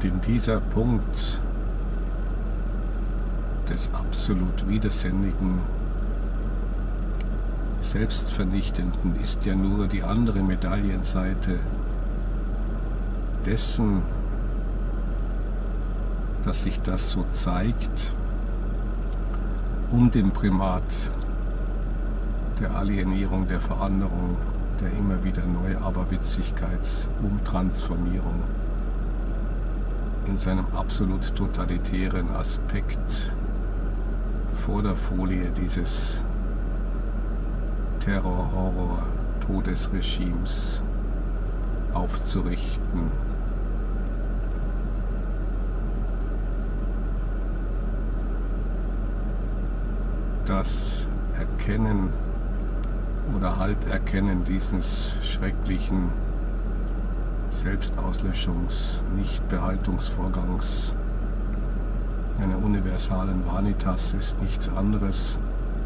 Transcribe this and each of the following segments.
Denn dieser Punkt des absolut widersinnigen, Selbstvernichtenden ist ja nur die andere Medaillenseite dessen, dass sich das so zeigt, um dem Primat der Alienierung, der Veränderung, der immer wieder neue Aberwitzigkeits-Umtransformierung in seinem absolut totalitären Aspekt vor der Folie dieses Terror-, Horror-, Todesregimes aufzurichten. Das Erkennen oder Halberkennen dieses schrecklichen Selbstauslöschungs-, Nichtbehaltungsvorgangs einer universalen Vanitas ist nichts anderes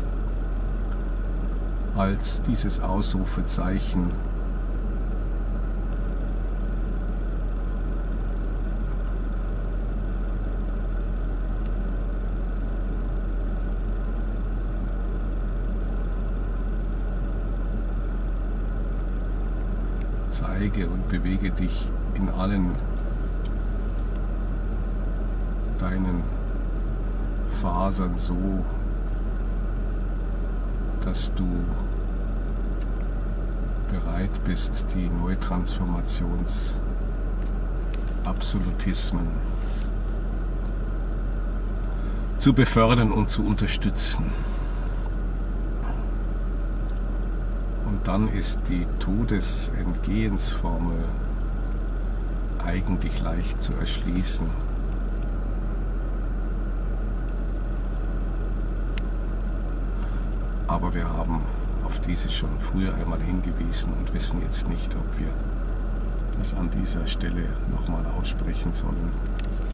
als dieses Ausrufezeichen zeige und bewege dich in allen deinen Fasern so, dass du bereit bist, die Neutransformationsabsolutismen zu befördern und zu unterstützen. Und dann ist die Todesentgehensformel eigentlich leicht zu erschließen. Aber wir haben auf diese schon früher einmal hingewiesen und wissen jetzt nicht, ob wir das an dieser Stelle nochmal aussprechen sollen.